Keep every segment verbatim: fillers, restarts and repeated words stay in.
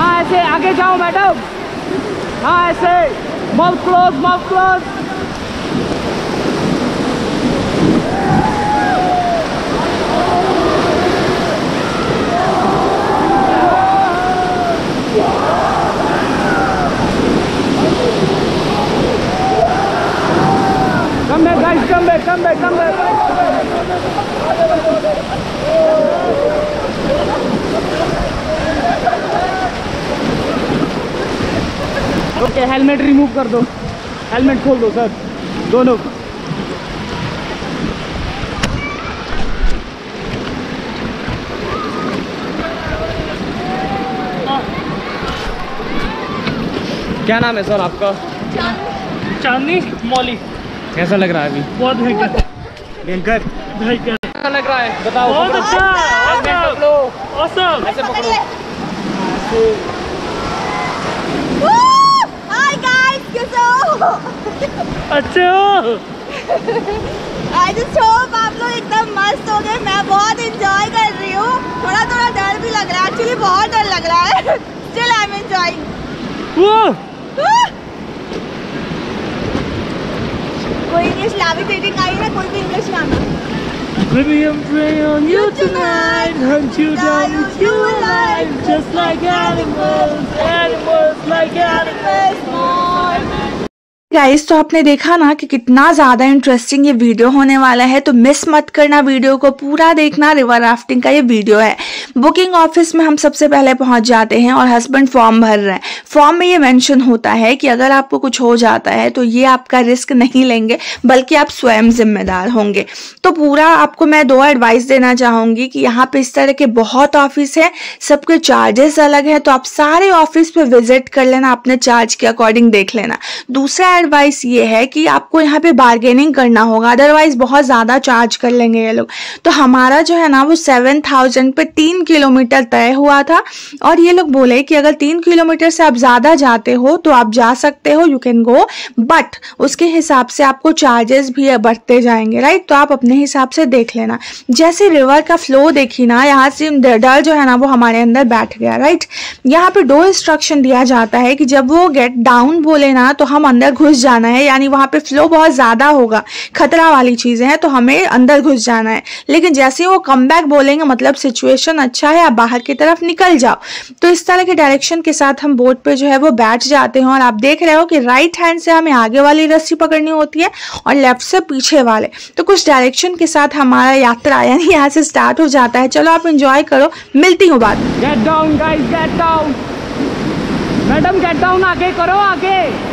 हाँ ऐसे आगे जाओ मैडम, हाँ ऐसे mouth close, mouth close. Come back guys, come back, come back, come back. Okay, helmet remove कर दो, हेलमेट खोल दो सर, दोनों। क्या नाम है सर आपका? चांदनी मौली। कैसा लग रहा है अभी? बहुत भयंकर भयंकर भयंकर कैसा लग रहा है बताओ? बहुत अच्छा, ऐसे पकड़ो। हाय गाइस, कैसे हो? अच्छे हो? आई जस्ट होप आप लोग एकदम मस्त हो गए। मैं बहुत एंजॉय कर रही हूँ, थोड़ा थोड़ा डर भी लग रहा है, एक्चुअली बहुत डर लग रहा है। Still I am enjoying. कोई इंग्लिश लैविटेटिंग आई है, कोई भी इंग्लिश गाना। Baby, I'm praying on you tonight, hunt you down with you alive, just like animals, animals like animals. Guys, तो आपने देखा ना कि कितना ज़्यादा इंटरेस्टिंग ये वीडियो होने वाला है, तो मिस मत करना, वीडियो को पूरा देखना। रिवर राफ्टिंग का ये वीडियो है। बुकिंग ऑफिस में हम सबसे पहले पहुंच जाते हैं और हस्बैंड फॉर्म भर रहे हैं। फॉर्म में ये मेंशन होता है कि अगर आपको कुछ हो जाता है तो ये आपका रिस्क नहीं लेंगे, बल्कि आप स्वयं जिम्मेदार होंगे। तो पूरा आपको मैं दो एडवाइस देना चाहूँगी कि यहाँ पे इस तरह के बहुत ऑफिस है, सबके चार्जेस अलग है, तो आप सारे ऑफिस पे विजिट कर लेना, अपने चार्ज के अकॉर्डिंग देख लेना। दूसरा एडवाइस ये है कि आपको यहाँ पे बार्गेनिंग करना होगा, अदरवाइज बहुत ज़्यादा चार्ज कर लेंगे ये लोग। तो हमारा जो है ना वो सेवन थाउजेंड पे तीन किलोमीटर तय हुआ था, और ये लोग बोले कि अगर तीन किलोमीटर से आप ज़्यादा जाते हो तो आप जा सकते हो, यू कैन गो, बट उसके हिसाब से आपको चार्जेस भी बढ़ते जाएंगे, राइट। तो आप अपने हिसाब से देख लेना। जैसे रिवर का फ्लो देखी ना, यहाँ से डर जो है ना वो हमारे अंदर बैठ गया, राइट। यहाँ पे दो इंस्ट्रक्शन दिया जाता है कि जब वो गेट डाउन बोले ना तो हम अंदर घुस जाना है, यानी वहां पे फ्लो बहुत ज्यादा होगा, खतरा वाली चीजें हैं, तो हमें अंदर घुस जाना है। लेकिन जैसे ही वो कम बैक बोलेंगे, मतलब सिचुएशन अच्छा है, आप बाहर की तरफ निकल जाओ। तो इस तरह के डायरेक्शन के साथ हम बोट पे जो है वो बैठ जाते हैं, और आप देख रहे हो कि राइट हैंड से हमें आगे वाली रस्सी पकड़नी होती है और लेफ्ट से पीछे वाले। तो कुछ डायरेक्शन के साथ हमारा यात्रा यानी यहाँ से स्टार्ट हो जाता है। चलो आप एंजॉय करो, मिलती हूँ बाद। Get down guys, get down. Madam get down, आगे करो, आगे।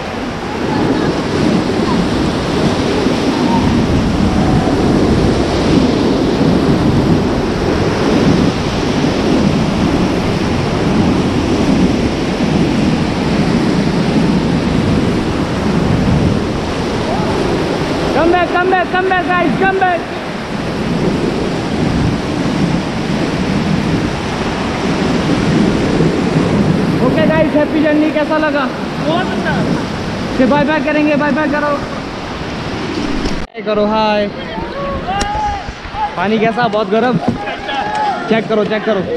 Come back, come back, come back guys, come back. Okay guys, happy journey. कैसा लगा? बहुत अच्छा। फिर बाय बाय करेंगे, बाय बाय करो, करो हाय। पानी कैसा? बहुत गर्म। चेक करो, चेक करो।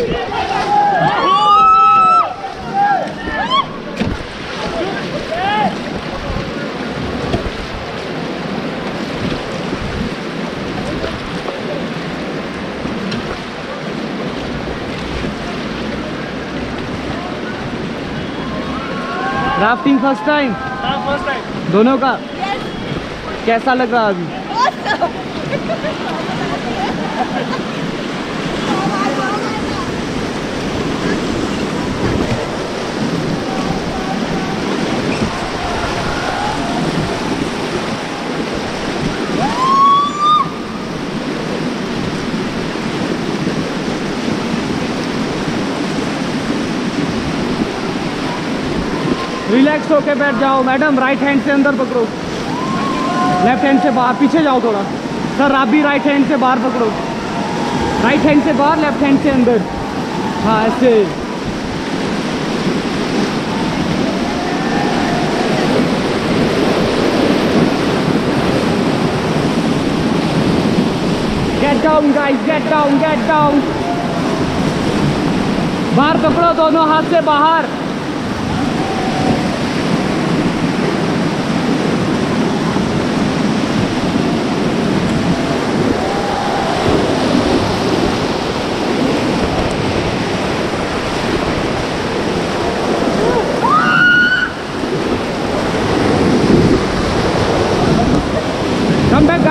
Rafting first time? हाँ, फर्स्ट टाइम। दोनों का? yes. कैसा लग रहा अभी? awesome. रिलैक्स होके बैठ जाओ मैडम। राइट हैंड से अंदर पकड़ो, लेफ्ट हैंड से बाहर। पीछे जाओ थोड़ा सर, आप भी राइट हैंड से बाहर पकड़ो। राइट हैंड से बाहर, लेफ्ट हैंड से अंदर। हाँ ऐसे। Get down guys, get down, get down. बाहर पकड़ो, दोनों हाथ से बाहर।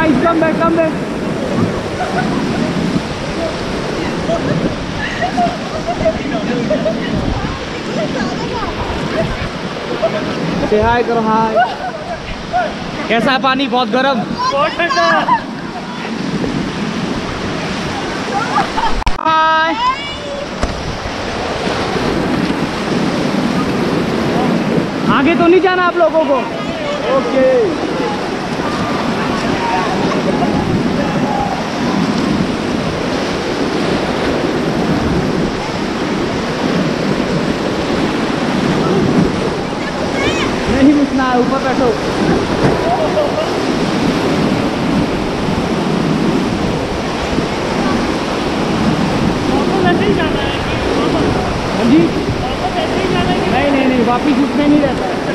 Guys, come back come back. से हाय करो, हाय। कैसा है पानी? बहुत गर्म, बहुत ठंडा। हाय। आगे तो नहीं जाना आप लोगों को? ओके। नहीं घुसना है, ऊपर बैठो। ऐसे ही जाना है हाँ जी, ऐसे ही जाना है। नहीं नहीं नहीं, वापिस उसमें नहीं रहता है।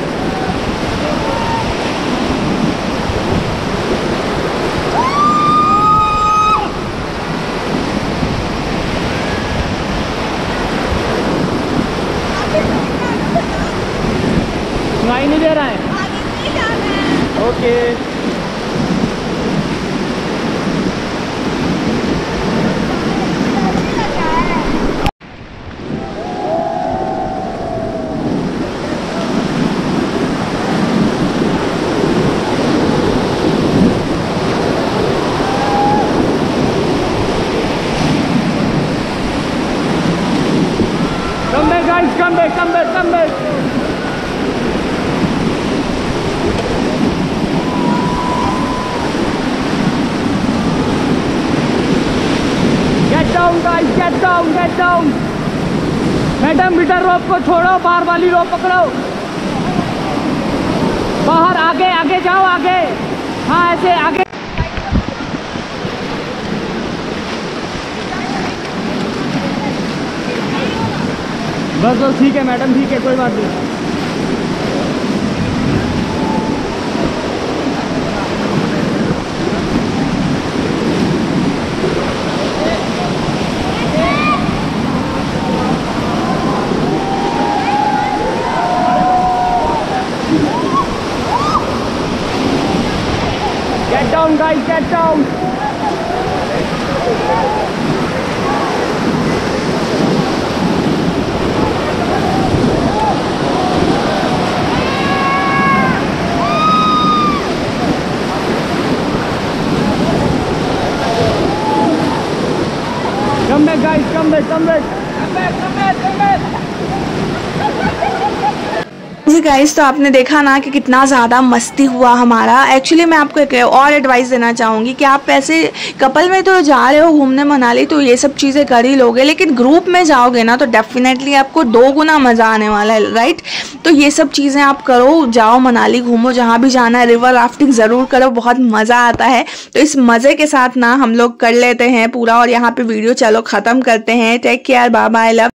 सुनाई नहीं दे रहा है? आगे नहीं जाना है। Okay. Come back guys, come back, come back, come back. Get down guys, get down, get down. Madam meter rope को छोड़ो, बाहर वाली रोप पकड़ो। बाहर, आगे आगे जाओ, आगे। हाँ ऐसे आगे। बस बस ठीक है मैडम, ठीक है, कोई बात नहीं। Get down guys, get down. Come back guys, come back, come back. Come back, come back, come back. जी गाइस, तो आपने देखा ना कि कितना ज़्यादा मस्ती हुआ हमारा। एक्चुअली मैं आपको एक और एडवाइस देना चाहूँगी कि आप ऐसे कपल में तो जा रहे हो घूमने मनाली, तो ये सब चीज़ें कर ही लोगे, लेकिन ग्रुप में जाओगे ना तो डेफिनेटली आपको दो गुना मज़ा आने वाला है, राइट। तो ये सब चीज़ें आप करो, जाओ मनाली घूमो, जहाँ भी जाना है। रिवर राफ्टिंग ज़रूर करो, बहुत मज़ा आता है। तो इस मज़े के साथ ना हम लोग कर लेते हैं पूरा, और यहाँ पर वीडियो चलो ख़त्म करते हैं। Take care, bye bye, love.